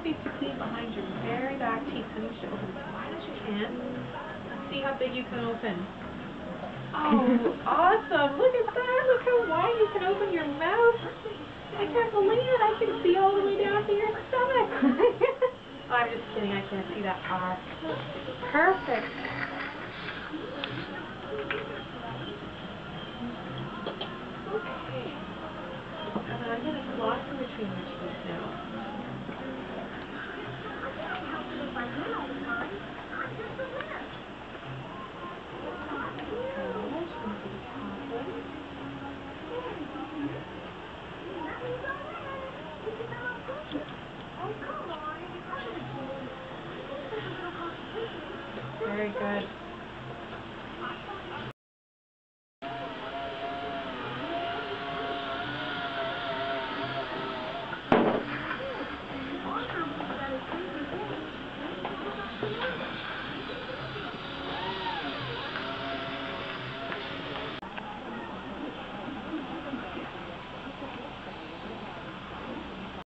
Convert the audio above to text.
basically behind your very back teeth. So you should open as wide as you can. Let's see how big you can open. Oh, awesome. Look at that. Look how wide you can open your mouth. I can't believe it. I can see all the way down to your stomach. Oh, I'm just kidding. I can't see that far. Perfect. Okay. And then I'm going to floss in between your teeth now. Very good.